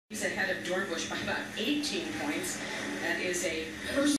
He's ahead of Dornbush by about 18 points. That is a personal